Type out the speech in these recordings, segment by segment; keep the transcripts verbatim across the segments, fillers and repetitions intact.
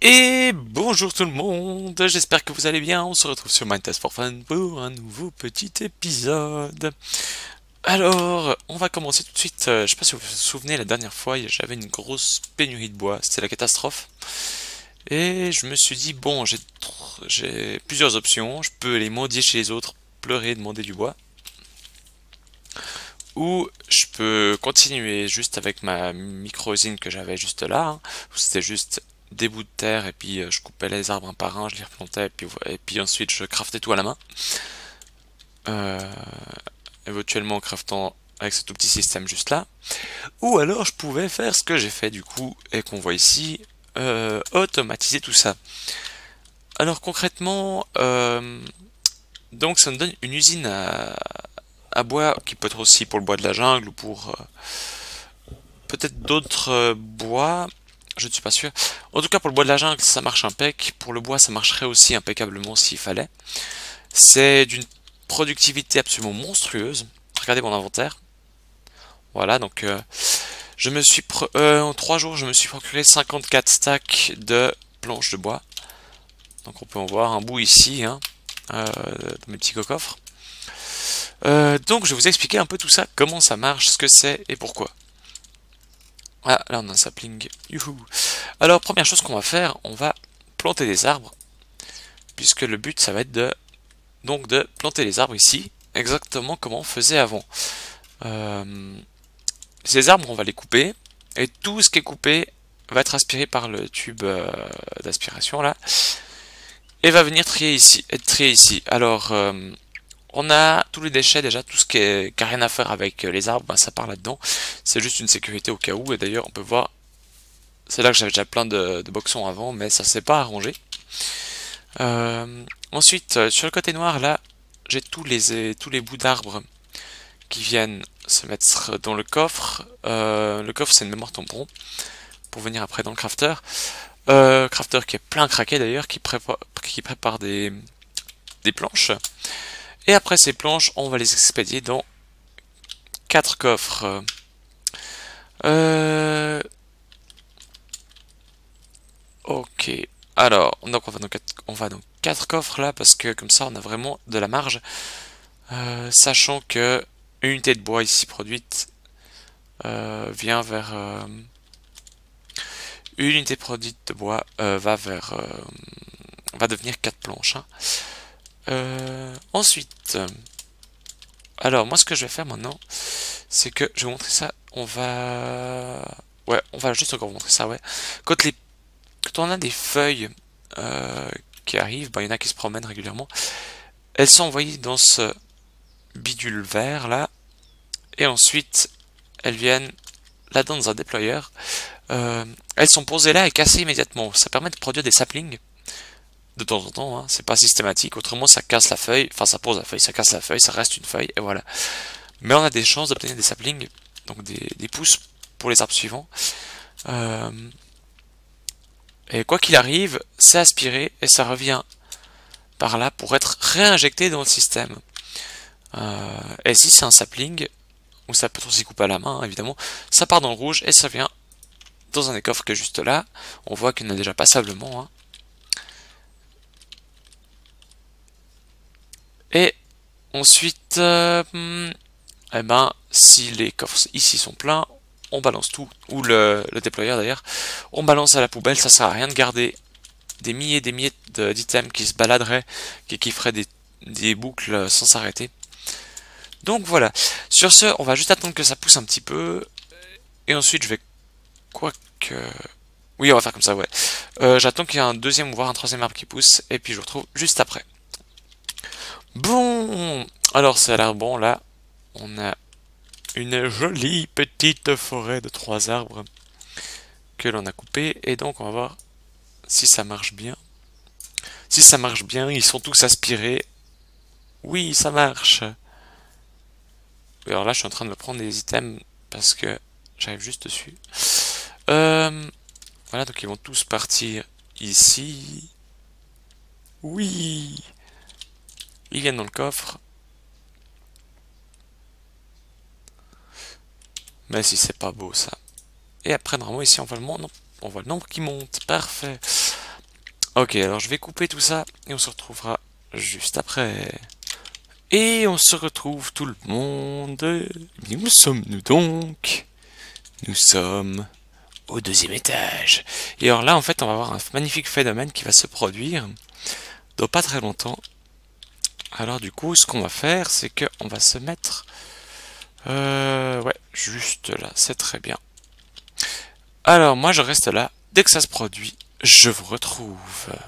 Et bonjour tout le monde, j'espère que vous allez bien, on se retrouve sur Minecraft for Fun pour un nouveau petit épisode. Alors, on va commencer tout de suite, euh, je sais pas si vous vous souvenez, la dernière fois j'avais une grosse pénurie de bois, c'était la catastrophe. Et je me suis dit, bon, j'ai j'ai plusieurs options, je peux aller mendier chez les autres, pleurer, demander du bois. Ou je peux continuer juste avec ma micro-usine que j'avais juste là, hein, où c'était juste des bouts de terre et puis euh, je coupais les arbres un par un, je les replantais et puis, et puis ensuite je craftais tout à la main. Euh, Éventuellement en craftant avec ce tout petit système juste là. Ou alors je pouvais faire ce que j'ai fait du coup et qu'on voit ici, euh, automatiser tout ça. Alors concrètement, euh, donc ça me donne une usine à, à bois qui peut être aussi pour le bois de la jungle ou pour euh, peut-être d'autres euh, bois, je ne suis pas sûr. En tout cas, pour le bois de la jungle, ça marche impec. Pour le bois, ça marcherait aussi impeccablement s'il fallait. C'est d'une productivité absolument monstrueuse. Regardez mon inventaire. Voilà, donc euh, je me suis euh, en trois jours, je me suis procuré cinquante-quatre stacks de planches de bois. Donc on peut en voir un bout ici, hein, euh, dans mes petits coffres. Euh, donc je vais vous expliquer un peu tout ça, comment ça marche, ce que c'est et pourquoi. Ah, là on a un sapling. Youhou. Alors, première chose qu'on va faire, on va planter des arbres, puisque le but ça va être de donc de planter les arbres ici, exactement comme on faisait avant. Euh, ces arbres, on va les couper, et tout ce qui est coupé va être aspiré par le tube euh, d'aspiration là, et va venir trier ici, être trié ici. Alors, euh, on a tous les déchets déjà, tout ce qui n'a rien à faire avec les arbres, ben, ça part là-dedans. C'est juste une sécurité au cas où, et d'ailleurs on peut voir. C'est là que j'avais déjà plein de, de boxons avant, mais ça s'est pas arrangé. Euh, ensuite, euh, sur le côté noir, là, j'ai tous les, tous les bouts d'arbres qui viennent se mettre dans le coffre. Euh, le coffre, c'est une mémoire tampon pour venir après dans le crafter. Euh, crafter qui est plein craqué d'ailleurs, qui prépare, qui prépare des, des planches. Et après ces planches, on va les expédier dans quatre coffres. Euh, Ok. Alors, donc on va dans quatre, on va dans quatre coffres là parce que comme ça on a vraiment de la marge. Euh, sachant que une unité de bois ici produite euh, vient vers euh, une unité produite de bois euh, va vers euh, va devenir quatre planches. Hein. Euh, ensuite, alors moi ce que je vais faire maintenant, c'est que je vais vous montrer ça. On va, ouais, on va juste encore vous montrer ça. Ouais. Quand les, quand on a des feuilles euh, qui arrivent, ben, il y en a qui se promènent régulièrement. Elles sont envoyées dans ce bidule vert là, et ensuite elles viennent là-dedans dans un déployeur. Euh, elles sont posées là et cassées immédiatement. Ça permet de produire des saplings de temps en temps, hein. C'est pas systématique, autrement ça casse la feuille, enfin ça pose la feuille, ça casse la feuille, ça reste une feuille, et voilà. Mais on a des chances d'obtenir des saplings, donc des, des pousses pour les arbres suivants. Euh, et quoi qu'il arrive, c'est aspiré et ça revient par là pour être réinjecté dans le système. Euh, et si c'est un sapling, ou ça peut être aussi coupé à la main, hein, évidemment, ça part dans le rouge et ça vient dans un des coffres qui est juste là. On voit qu'il y en a déjà passablement. Hein. Et ensuite, euh, eh ben, si les coffres ici sont pleins, on balance tout, ou le, le déployeur d'ailleurs, on balance à la poubelle, ça sert à rien de garder des milliers et des milliers d'items qui se baladeraient, qui, qui feraient des, des boucles sans s'arrêter. Donc voilà, sur ce, on va juste attendre que ça pousse un petit peu, et ensuite je vais, quoi que... Oui, on va faire comme ça, ouais. Euh, J'attends qu'il y ait un deuxième, voire un troisième arbre qui pousse, et puis je vous retrouve juste après. Bon, alors ça a l'air bon, là, on a une jolie petite forêt de trois arbres que l'on a coupé, et donc on va voir si ça marche bien. Si ça marche bien, ils sont tous aspirés. Oui, ça marche. Alors là, je suis en train de me prendre des items parce que j'arrive juste dessus. Euh, voilà, donc ils vont tous partir ici. Oui. Ils viennent dans le coffre. Mais si c'est pas beau ça. Et après, normalement, ici, on voit le nombre, on voit le nombre qui monte. Parfait. Ok, alors je vais couper tout ça et on se retrouvera juste après. Et on se retrouve tout le monde. Où sommes-nous donc? Nous sommes au deuxième étage. Et alors là, en fait, on va avoir un magnifique phénomène qui va se produire dans pas très longtemps. Alors du coup, ce qu'on va faire, c'est qu'on va se mettre... Euh, ouais, juste là, c'est très bien. Alors moi, je reste là. Dès que ça se produit, je vous retrouve.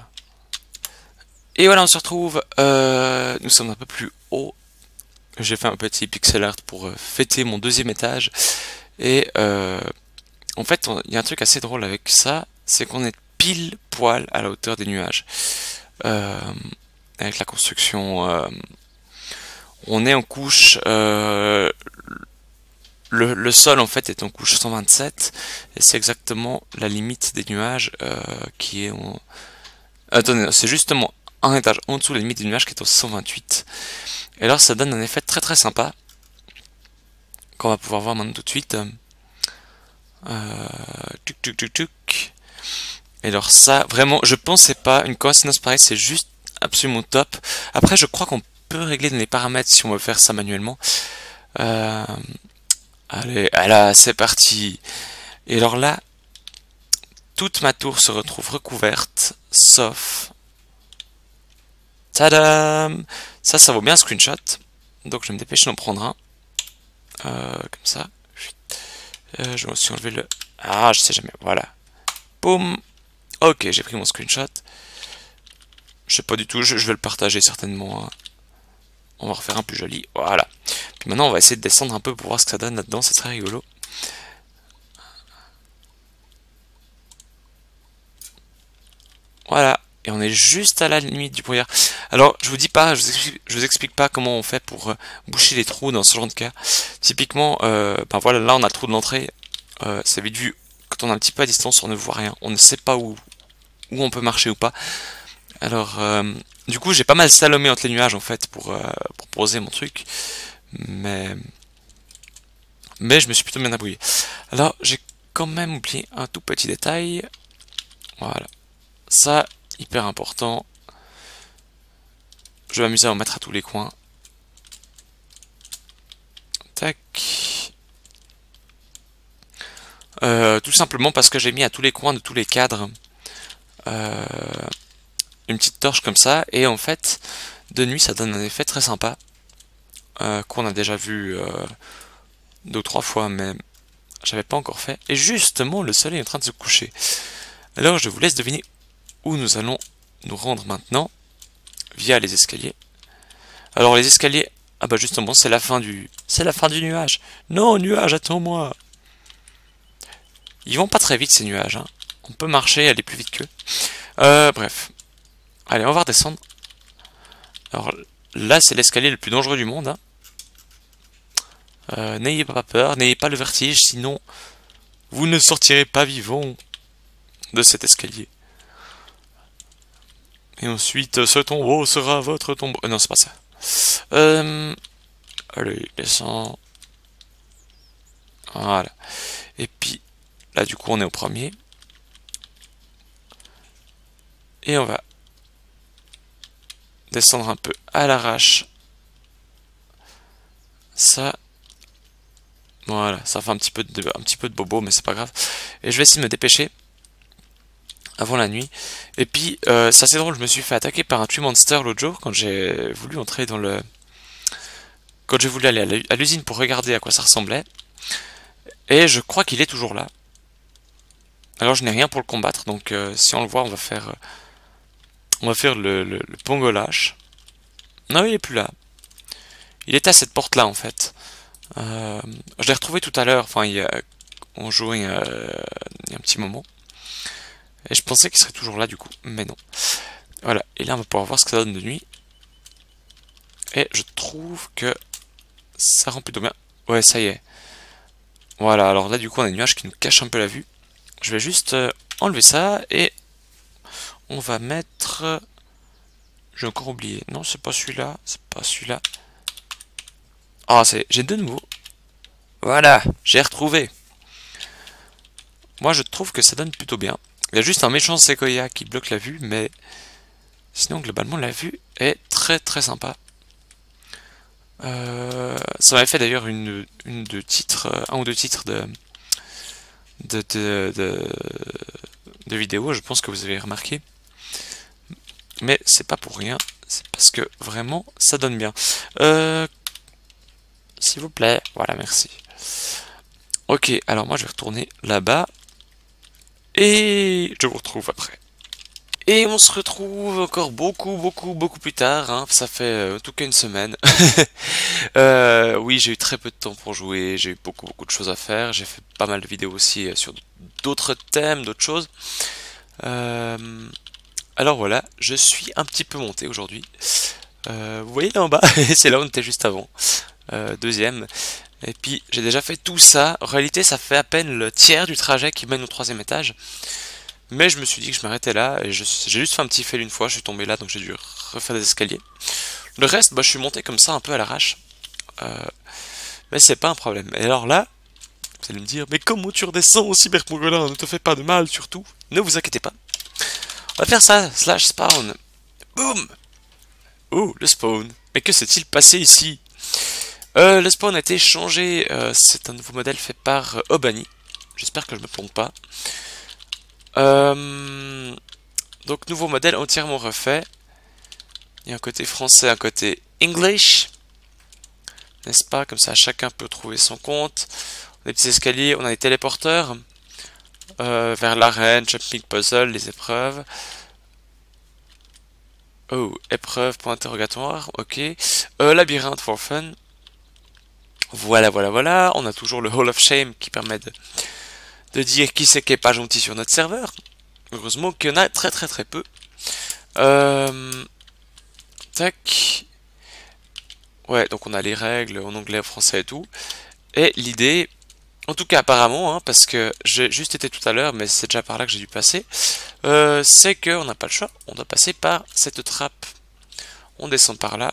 Et voilà, on se retrouve. Euh, nous sommes un peu plus haut. J'ai fait un petit pixel art pour euh, fêter mon deuxième étage. Et euh, en fait, il y a un truc assez drôle avec ça, c'est qu'on est pile poil à la hauteur des nuages. Euh, avec la construction, euh, on est en couche. Euh, le, le sol en fait est en couche cent vingt-sept et c'est exactement la limite des nuages euh, qui est en... Attendez, c'est justement un étage en dessous de la limite des nuages qui est au cent vingt-huit. Et alors ça donne un effet très très sympa qu'on va pouvoir voir maintenant tout de suite. Euh, tuc, tuc, tuc, tuc. Et alors ça, vraiment, je pensais pas, une coïncidence pareille, c'est juste absolument top. Après, je crois qu'on peut régler dans les paramètres si on veut faire ça manuellement. Euh, allez, là, c'est parti. Et alors là, toute ma tour se retrouve recouverte, sauf... Tadam! Ça, ça vaut bien un screenshot. Donc je vais me dépêcher d'en prendre un. Euh, comme ça. Euh, je vais aussi enlever le... Ah, je sais jamais. Voilà. Boum! Ok, j'ai pris mon screenshot. Je sais pas du tout, je, je vais le partager certainement. Hein. On va refaire un plus joli. Voilà. Puis maintenant, on va essayer de descendre un peu pour voir ce que ça donne là-dedans. C'est très rigolo. Voilà. Et on est juste à la limite du brouillard. Alors, je vous dis pas, je vous explique, je vous explique pas comment on fait pour euh, boucher les trous dans ce genre de cas. Typiquement, euh, ben voilà, là on a le trou de l'entrée. Euh, c'est vite vu. Quand on est un petit peu à distance, on ne voit rien. On ne sait pas où, où on peut marcher ou pas. Alors, euh, du coup, j'ai pas mal salomé entre les nuages en fait pour, euh, pour poser mon truc, mais mais je me suis plutôt bien débrouillé. Alors, j'ai quand même oublié un tout petit détail. Voilà, ça hyper important. Je vais m'amuser à en mettre à tous les coins. Tac. Euh, tout simplement parce que j'ai mis à tous les coins de tous les cadres. Euh, une petite torche comme ça, et en fait de nuit ça donne un effet très sympa euh, qu'on a déjà vu euh, deux ou trois fois, mais j'avais pas encore fait. Et justement le soleil est en train de se coucher, alors je vous laisse deviner où nous allons nous rendre maintenant via les escaliers. Alors les escaliers, ah bah justement c'est la fin du c'est la fin du nuage. Non nuage, attends-moi. Ils vont pas très vite ces nuages, hein. On peut marcher, aller plus vite qu'eux. Euh, bref. Allez, on va redescendre. Alors là, c'est l'escalier le plus dangereux du monde. Hein. Euh, n'ayez pas peur, n'ayez pas le vertige, sinon vous ne sortirez pas vivant de cet escalier. Et ensuite, ce tombeau sera votre tombeau. Euh, non, c'est pas ça. Euh, allez, descend. Voilà. Et puis, là, du coup, on est au premier. Et on va descendre un peu à l'arrache. Ça, voilà, ça fait un petit peu de, un petit peu de bobo, mais c'est pas grave. Et je vais essayer de me dépêcher avant la nuit. Et puis, euh, c'est assez drôle, je me suis fait attaquer par un tree monster l'autre jour quand j'ai voulu entrer dans le... Quand j'ai voulu aller à l'usine pour regarder à quoi ça ressemblait. Et je crois qu'il est toujours là. Alors je n'ai rien pour le combattre, donc euh, si on le voit, on va faire... Euh, on va faire le, le, le pongolash. Non, il est plus là. Il était à cette porte-là, en fait. Euh, je l'ai retrouvé tout à l'heure, enfin, il y a, on jouait euh, il y a un petit moment. Et je pensais qu'il serait toujours là, du coup, mais non. Voilà, et là, on va pouvoir voir ce que ça donne de nuit. Et je trouve que ça rend plutôt bien. Ouais, ça y est. Voilà, alors là, du coup, on a des nuages qui nous cachent un peu la vue. Je vais juste euh, enlever ça, et on va mettre... J'ai encore oublié. Non, c'est pas celui-là, c'est pas celui-là. Ah, c'est... J'ai de nouveau. Voilà, j'ai retrouvé. Moi, je trouve que ça donne plutôt bien. Il y a juste un méchant séquoia qui bloque la vue, mais sinon globalement la vue est très très sympa. Euh, ça m'avait fait d'ailleurs une, une de titres, euh, un ou deux titres de de, de, de de vidéos, je pense que vous avez remarqué. Mais c'est pas pour rien, c'est parce que vraiment ça donne bien. Euh, S'il vous plaît, voilà, merci. Ok, alors moi je vais retourner là-bas. Et je vous retrouve après. Et on se retrouve encore beaucoup, beaucoup, beaucoup plus tard. Hein. Ça fait euh, en tout cas une semaine. euh, oui, j'ai eu très peu de temps pour jouer. J'ai eu beaucoup, beaucoup de choses à faire. J'ai fait pas mal de vidéos aussi euh, sur d'autres thèmes, d'autres choses. Euh, alors voilà, je suis un petit peu monté aujourd'hui. Euh, vous voyez là en bas, c'est là où on était juste avant. Euh, deuxième. Et puis j'ai déjà fait tout ça. En réalité, ça fait à peine le tiers du trajet qui mène au troisième étage. Mais je me suis dit que je m'arrêtais là, et j'ai juste fait un petit fail une fois, je suis tombé là, donc j'ai dû refaire des escaliers. Le reste, bah, je suis monté comme ça, un peu à l'arrache. Euh, mais c'est pas un problème. Et alors là, vous allez me dire, mais comment tu redescends au cyberpongolin? Ne te fais pas de mal, surtout. Ne vous inquiétez pas. On va faire ça, slash spawn. Boum. Oh, le spawn. Mais que s'est-il passé ici? euh, Le spawn a été changé, euh, c'est un nouveau modèle fait par euh, Obani. J'espère que je me plante pas. Euh, donc nouveau modèle entièrement refait. Il y a un côté français, un côté English. N'est-ce pas? Comme ça chacun peut trouver son compte. On a des petits escaliers, on a des téléporteurs. Euh, vers l'arène, jumping puzzle, les épreuves. Oh, épreuve, point interrogatoire, ok. Euh, labyrinthe for fun. Voilà, voilà, voilà. On a toujours le Hall of Shame qui permet de, de dire qui c'est qui est pas gentil sur notre serveur. Heureusement qu'il y en a très très très peu. Euh, tac. Ouais, donc on a les règles en anglais, en français et tout. Et l'idée, en tout cas apparemment, hein, parce que j'ai juste été tout à l'heure, mais c'est déjà par là que j'ai dû passer, euh, c'est qu'on n'a pas le choix, on doit passer par cette trappe. On descend par là.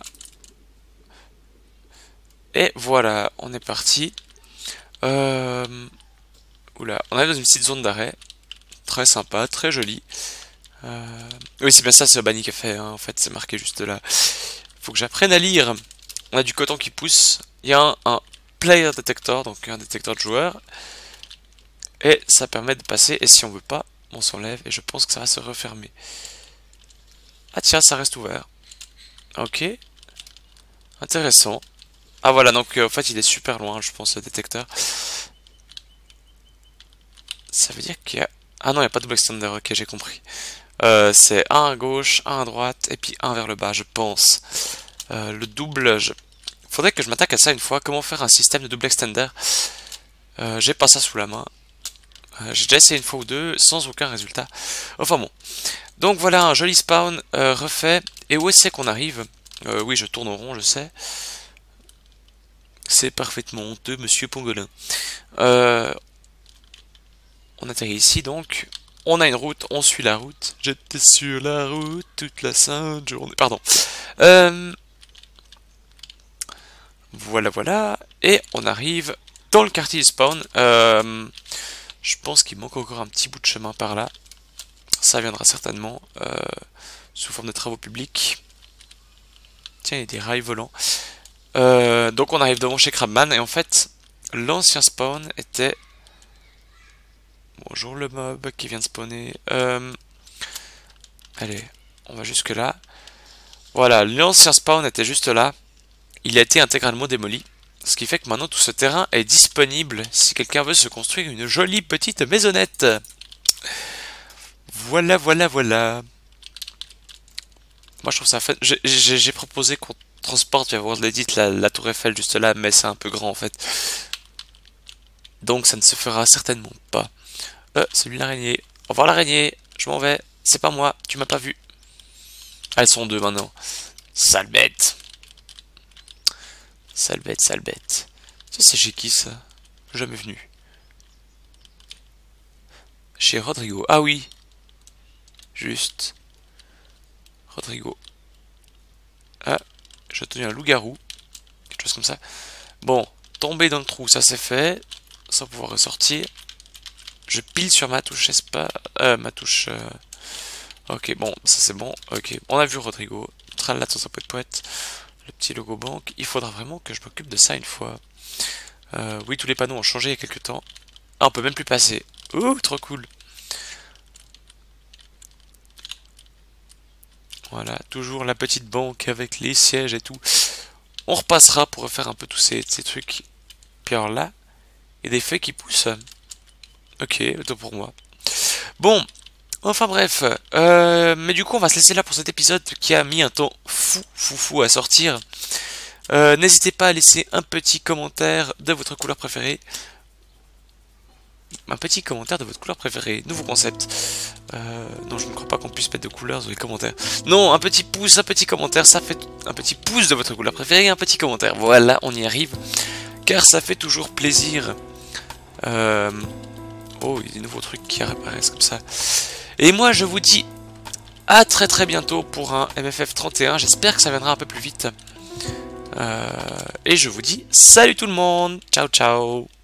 Et voilà, on est parti. Euh... Oula, on est dans une petite zone d'arrêt. Très sympa, très jolie. Euh... Oui, c'est bien ça, c'est Obani qui a fait, hein. En fait, c'est marqué juste là. Faut que j'apprenne à lire. On a du coton qui pousse. Il y a un, un player detector, donc un détecteur de joueurs. Et ça permet de passer. Et si on veut pas, on s'enlève. Et je pense que ça va se refermer. Ah tiens, ça reste ouvert. Ok. Intéressant. Ah voilà, donc euh, en fait il est super loin, je pense, le détecteur. Ça veut dire qu'il y a... Ah non, il n'y a pas de double extender, ok, j'ai compris. Euh, c'est un à gauche, un à droite, et puis un vers le bas, je pense. Euh, le double... Je... Faudrait que je m'attaque à ça une fois. Comment faire un système de double extender? euh, J'ai pas ça sous la main. Euh, j'ai déjà essayé une fois ou deux, sans aucun résultat. Enfin bon. Donc voilà, un joli spawn euh, refait. Et où est-ce qu'on arrive? euh, Oui, je tourne en rond, je sais. C'est parfaitement honteux, monsieur Pongolin. Euh, on atterrit ici, donc. On a une route, on suit la route. J'étais sur la route toute la sainte journée. Pardon. Euh, voilà, voilà. Et on arrive dans le quartier du spawn. Euh, je pense qu'il manque encore un petit bout de chemin par là. Ça viendra certainement euh, sous forme de travaux publics. Tiens, il y a des rails volants. Euh, donc on arrive devant chez Crabman. Et en fait, l'ancien spawn était... Bonjour le mob qui vient de spawner. Euh... Allez, on va jusque là. Voilà, l'ancien spawn était juste là. Il a été intégralement démoli. Ce qui fait que maintenant tout ce terrain est disponible si quelqu'un veut se construire une jolie petite maisonnette. Voilà, voilà, voilà. Moi je trouve ça fun. J'ai proposé qu'on transporte vers World Edit la, la tour Eiffel juste là, mais c'est un peu grand en fait. Donc ça ne se fera certainement pas. Euh, celui l'araignée. Au revoir l'araignée, je m'en vais. C'est pas moi, tu m'as pas vu. Elles sont deux maintenant. Sale bête. Sale bête, sale bête. Ça c'est chez qui ça? Jamais venu. Chez Rodrigo. Ah oui. Juste. Rodrigo. Ah, j'ai tenu un loup-garou. Quelque chose comme ça. Bon, tomber dans le trou, ça c'est fait. Sans pouvoir ressortir. Je pile sur ma touche espace. Euh, ma touche... Euh... Ok, bon, ça c'est bon. Ok, on a vu Rodrigo. Tralala, son poète poète. Le petit logo banque. Il faudra vraiment que je m'occupe de ça une fois. Euh, oui, tous les panneaux ont changé il y a quelques temps. Ah, on peut même plus passer. Ouh, trop cool. Voilà, toujours la petite banque avec les sièges et tout. On repassera pour refaire un peu tous ces, ces trucs. Puis alors là, il y a des feuilles qui poussent. Ok, autant pour moi. Bon, enfin bref. Euh, mais du coup, on va se laisser là pour cet épisode qui a mis un temps fou, fou, fou à sortir. Euh, N'hésitez pas à laisser un petit commentaire de votre couleur préférée. Un petit commentaire de votre couleur préférée. Nouveau concept. Euh, non, je ne crois pas qu'on puisse mettre de couleurs dans les commentaires. Non, un petit pouce, un petit commentaire. Ça fait un petit pouce de votre couleur préférée, un petit commentaire. Voilà, on y arrive. Car ça fait toujours plaisir. Euh... Oh, il y a des nouveaux trucs qui apparaissent comme ça. Et moi, je vous dis à très très bientôt pour un M F F trente et un. J'espère que ça viendra un peu plus vite. Euh... Et je vous dis salut tout le monde. Ciao, ciao.